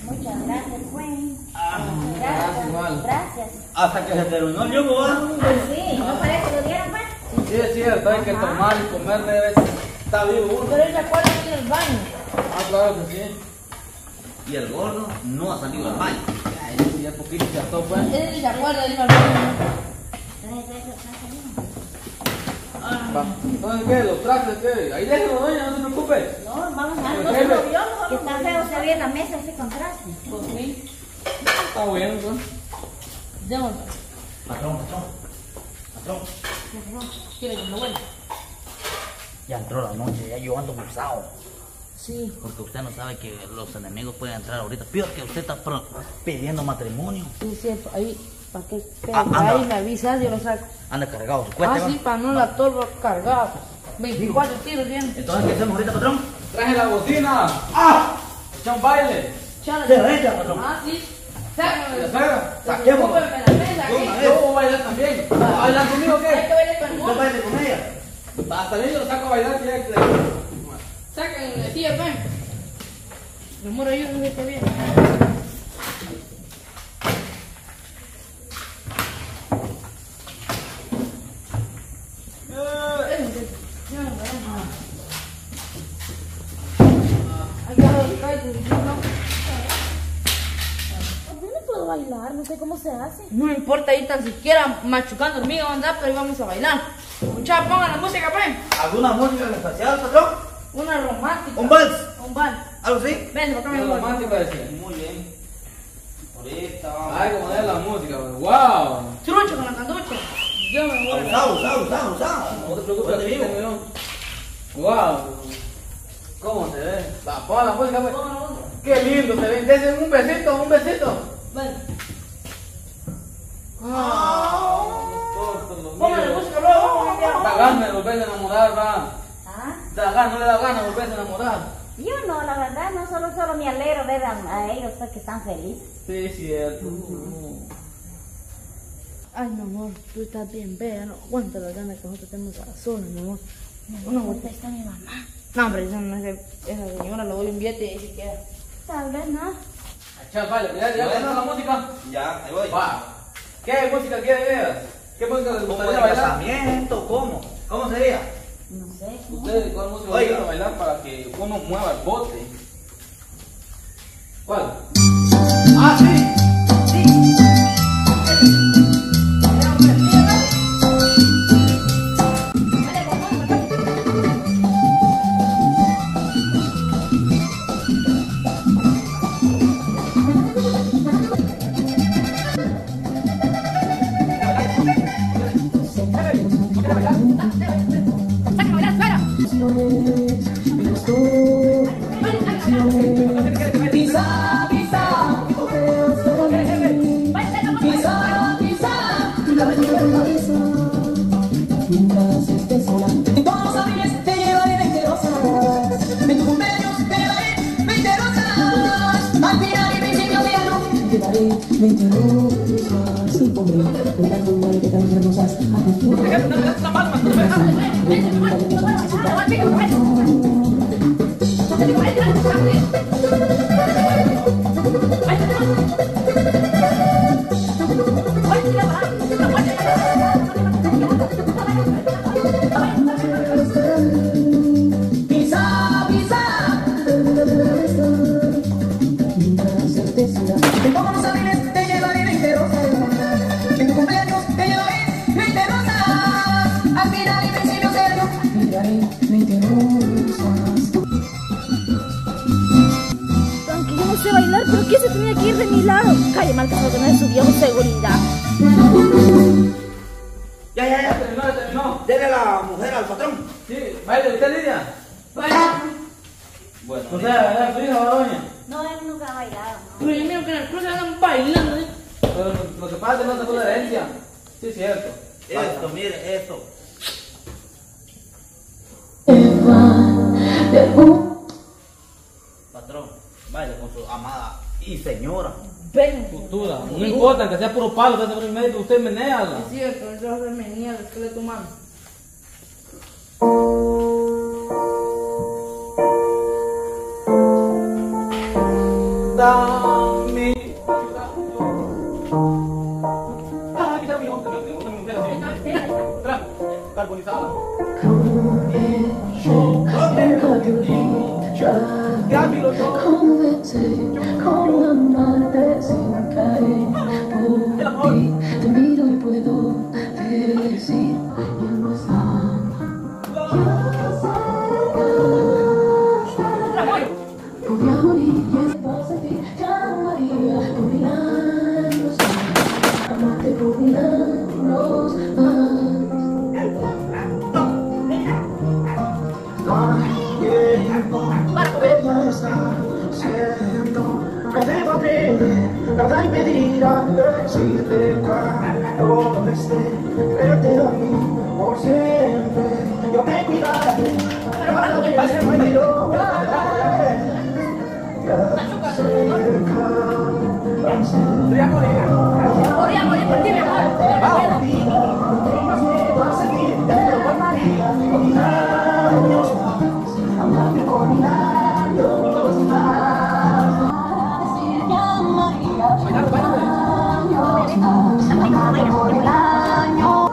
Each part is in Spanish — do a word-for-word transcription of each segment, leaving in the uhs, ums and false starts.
Muchas gracias, güey. Ah, Gracias, igual. gracias. Hasta que se terminó el yugo, ¿verdad? Pues sí, ¿no parece que lo dieron, pues? Sí, es cierto, hay que tomar y comer de vez. Está vivo uno. Pero él se acuerda de ir al baño. Ah, claro que sí. Y el gordo no ha salido al baño. Ay, sí, ya poquito se ató, pues. Él se acuerda de ir al baño. Trae, trae, trae, trae. Va. Entonces, ¿qué? ¿Los trajes qué? Ahí déjenlo, doña, no se preocupe. No, vamos a Pues, ver. jefe. Que está feo se ve en la mesa ese contraste. Pues sí. Está bueno, pues. Démoslo. Patrón, patrón. Patrón. ¿Quiere que me vuelva? Ya entró la noche, ya yo ando cruzado. Sí. Porque usted no sabe que los enemigos pueden entrar ahorita. Peor que usted está pro- pidiendo matrimonio. Sí, cierto. Ahí, ¿para qué? Ah, anda. Ahí me avisas, yo lo saco. Anda cargado su cuesta. Ah, sí, para no la torba cargada. veinticuatro tiros bien. Entonces, ¿qué hacemos ahorita, patrón? Traje la bocina. ¡Ah! Echa un baile. Chala. Se derecha, patrón. Ah, sí. Sácame. ¿Ya saca? Saquémoslo. Súbeme la mesa De una aquí. vez. Yo voy a bailar también. ¿Bailan conmigo o Hay que qué? bailar con el ¿Usted mono. baile con ella? Hasta bien yo lo saco a bailar que ya que... Saquen la tía, ven. Mi amor, ayúdame que bien. Yo no puedo bailar, no sé cómo se hace. No me importa ir tan siquiera machucando hormigas, andar, pero ahí vamos a bailar. Muchachos, pongan la música, ven. ¿Alguna música en especial, patrón? Una romántica. ¿Un vals? Un vals. ¿Algo así? Ven, acá Es me voy. romántico ese. Muy bien. Ahorita vamos. Ay, como es la música, pues. Wow. Trucho con la canducha. Yo me voy. Abusado, abusado, abusado, abusado. No te preocupes, Ponte aquí vivo. tengo yo. Wow. ¿Cómo se ve? Va, pon la música, pues. Pongan la música. Qué lindo se ve. Desen un besito, un besito. Ven. Cortos los Pongan la míos. música, luego. Da ganas de volverse a enamorar, va. ¿Ah? Da ganas, no le da ganas de volverse a enamorar. Yo no, la verdad, no solo, solo me alegro ver a, a ellos porque están felices. Sí, cierto. Ay, mi amor, tú estás bien, ve, ya no aguanta las ganas que nosotros tenemos a solas, mi amor. Una ¿Dónde vuelta. está mi mamá? No, hombre, esa, no es que- esa señora le doy un billete y ahí se queda. Tal vez no. Chao, vale, ya, ya está la música. Ya, ahí voy. Va. ¿Qué música quiere ver? ¿Qué música les ¿Cómo gustaría de bailar? casamiento? ¿Cómo? ¿Cómo sería? No sé. Ustedes, ¿cuál música Oiga. quieren bailar para que uno mueva el bote? ¿Cuál? Ah, sí. Quizá, quizá, quizá, quizá, mientras estés sola, en todos los abriles te llevaré veinte rosas, en tu cumpleaños te llevaré veinte rosas, al final y principio de año te daré veinte rosas, y pondré con tanto un que tan hermosas a tu Quizá, quizá, mientras estés sola, en todos los abriles te llevaré veinte rosas, en tu cumpleaños te llevaré veinte rosas, al final y principio de año te daré veinte rosas. Aunque yo no sé bailar, ¿pero qué se tenía que ir de mi lado? Calle mal que no es su viejo seguridad. Ya, ya, ya. Terminó, ya terminó. Dele a la mujer al patrón. Sí, baile usted, Lidia. Bueno, O sea, ¿verdad? ¿Tu hija o doña? No, él nunca ha bailado, ¿no? Pero yo miro que en el cruce andan bailando, ¿eh? Pero lo, lo que pasa es que no sacó la herencia. Sí, es cierto. esto, mire, esto. Patrón, baile con su amada y señora. Ven. Futura. No importa, que sea puro palo, que sea por el medio, usted menéala. Es cierto, eso va a ser menía del esqueleto humano. Da. pisado. Como vete, como amarte sin caer por ti. Te miro y puedo decir, ya no está. Podría morir y es para ti, ya no haría por milagros. Amarte por milagros más. Siento que debo aprender, nada impedirá decirte cuando esté, verte a mí por siempre. Yo te cuidaré, para lo que pase no me lograré. Ya cerca, podría morir, Podría morir por ti, mi amor. no tengas miedo a seguir, te lo formaría con milagros más, amarte por milagros más. Para decir que amaría años más, amarte por mil años.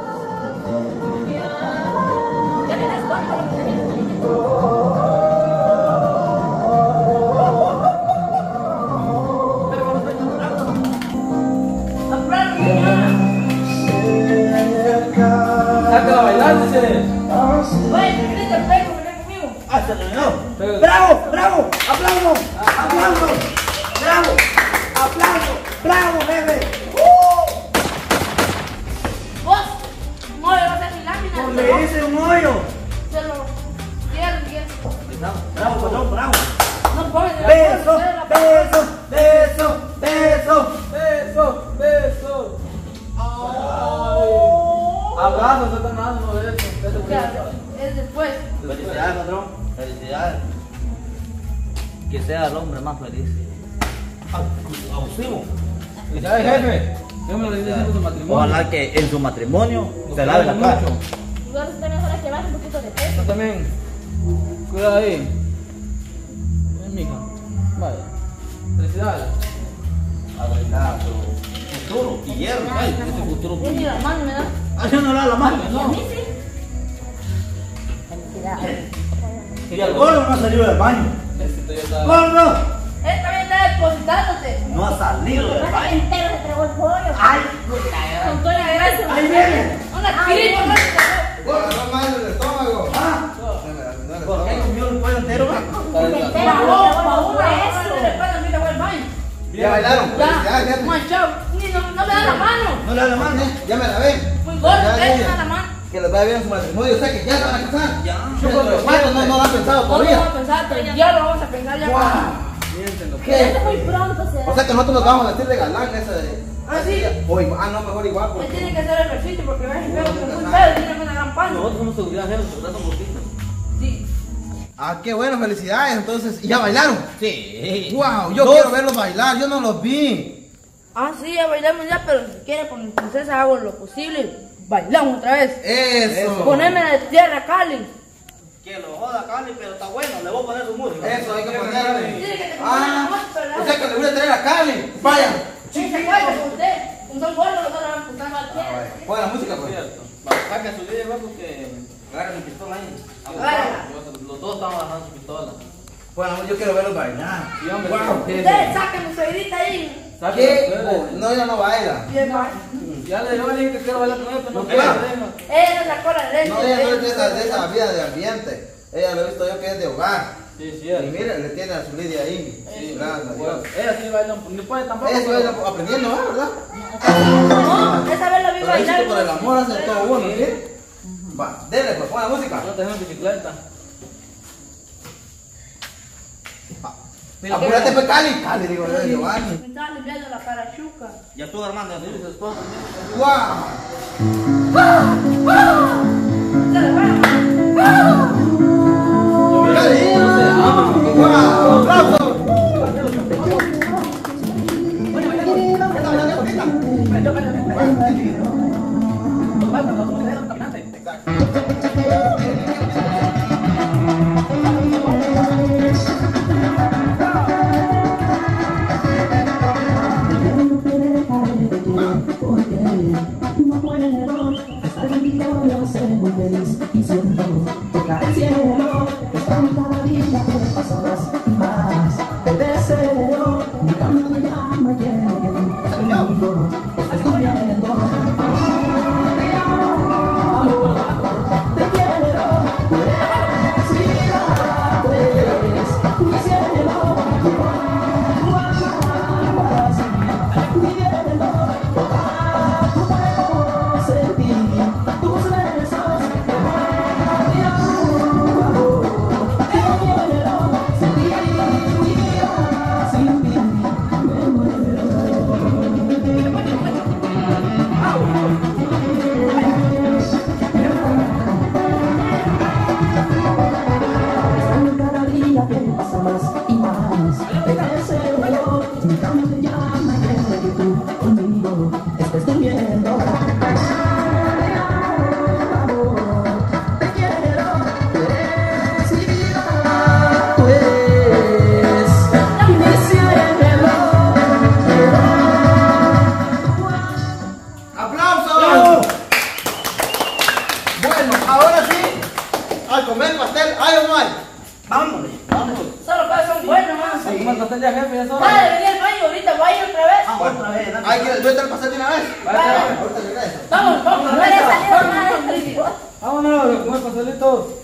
Sácala a bailar, dice. Oye, ¿te quieres el pego? Ven conmigo. ¡Ah, se reunió! Pégale. ¡Bravo! ¡Bravo! ¡Aplauso! ¡Aplauso! ¡Bravo! ¡Aplauso! ¡Bravo, bebé! Vos, no le vas a hacer láminas. ¡Le hice un hoyo! Se lo quiero, quiero. ¡Bravo, patrón! ¡Bravo! No pones el ¡Beso! ¡Beso! ¡Beso! ¡Beso! Beso, beso. Ay. Abrazo, se están dando, no beso. Beso, beso. Es después. Felicidades, patrón. Felicidades. Que sea el hombre más feliz. Abusivo. Felicidades, jefe. Yo me lo dice en su matrimonio. Ojalá que en su matrimonio Lo se lave la cuiden cara. mucho. Igual usted mejor es que baje un poquito de peso. Yo también. Cuidado ahí. Ven, mija. Vaya. Felicidades. A bailar su futuro y hierro. Ay, ese futuro. Yo ni la mano me da. Ah, yo no le da la mano. A mí sí. Felicidades. Y el gordo no ha salido del baño. Ese ya está. ¡Gordo! Él también está depositándote. No ha salido del Pasa que baño. entero se tragó el pollo. ¡Ay! Con toda la gracia. ¡Ahí viene! Una pirita, ¿no? No mal el estómago. Ah, ¿por qué comió el pollo entero? Entero, Pa' se vos, tragó pa' el uno, pollo. pa' le pasa a mí, te voy al baño. Ya bailaron. Felicidades, Ya, jefe. manchado. Ni no, no me da la mano. No le da la mano. Ya me la ven. Muy gordo, Ya, ¿qué? ya. No da la mano. Que les vaya bien en su matrimonio. O sea que ya se van a casar. Ya. Pero ¿cuánto no, no lo han pensado No lo todavía? vamos a pensar, pero ya lo vamos a pensar ya. Miéntenlo. Pero eso ¿Qué? muy pronto se da. O sea que nosotros nos vamos a vestir de galán ese de... Ah, sí. O igual- ah, no, mejor igual Él porque... tiene que hacer el ejercicio porque va a ser muy feo y tiene una gran panza. Nosotros somos seguridad, jefe, seguridad somos bautistas. Sí. Ah, qué bueno, felicidades. Entonces, ¿y ya bailaron? Sí. Wow, yo Dos. quiero verlos bailar. Yo no los vi. Ah, sí, ya bailamos ya, pero si quiere con mi princesa hago lo posible. Bailamos otra vez. Eso. Poneme de tierra, Cali. Que lo joda Cali, pero está bueno. Le voy a poner su música. Eso, hay que Tiene ponerle. que te Ah, poner o sea que le voy a traer a Cali. Vaya. Sí, se puede con usted. Un don gordo, los dos le van a apuntar. Pon la música, pues. Cierto. Va, saca su líder, güey, porque agarra mi pistola ahí. Agárrala. Los dos estamos agarrando su pistola. Bueno, yo quiero verlos bailar. Sí, hombre, Wow. sí. Ustedes saquen su seguidita ahí. Saca ¿Qué? los Oh, ustedes. no, ella no baila. Bien, va. Ya le yo le dije que quiero bailar con él, pero no No quiero. quiero. deja. Ella no sacó la leche. No, ella no es de esa, de esa vida de ambiente. Ella lo he visto yo que es de hogar. Sí, Y cierto. mira, le tiene a su Lidia ahí. Sí, Gracias a bueno, Dios. ella sí baila, no puede tampoco. Ella se pero- va aprendiendo, ¿ah? ¿verdad? No, esa vez lo vi Pero ahí sí bailar. que por el amor hacen todo uno, ¿sí? Va, dele, pues, pon la música. No te dejes bicicleta. Mira, Apúrate, pues, Cali. Cali, digo yo, Giovanni. Me estaba limpiando la cara chuca. Ya estuvo armando. dile a su esposa también. ¡Guau! Se le va. ¡Cali! ¡Guau! ¡Aplausos! Porque no puede error, estar contigo me hace muy feliz. quiero, mi camino me llama, yeah. Conmigo estoy viendo. Te amo, te quiero, tú eres mi vida, tú eres mi cielo. Tu alma para seguir viviendo, tocar tu cuerpo, sentir tus besos. Te amo, te quiero, sin ti mi vida, sin ti me muero. Cada día te pasa más y más. Te deseo yo, mi cama te llama y quiere que tú conmigo estés durmiendo. Te amo, te quiero, tú eres mi vida, tú eres mi cielo. ¡Aplausos! Bueno, ahora sí, al comer pastel, ¿hay o no hay? Vámonos. Solo que son buenos, man. ¿Cómo el pastel ya, jefe? Ya solo. Dale, vení al baño, ahorita voy a ir otra vez. Ah, otra vez. dale. ¿Hay que suelta el pastel de una vez? Vaya, Ahorita regreso. Vamos, vamos, No le vamos. salió nada. vámonos, a comer pastelitos.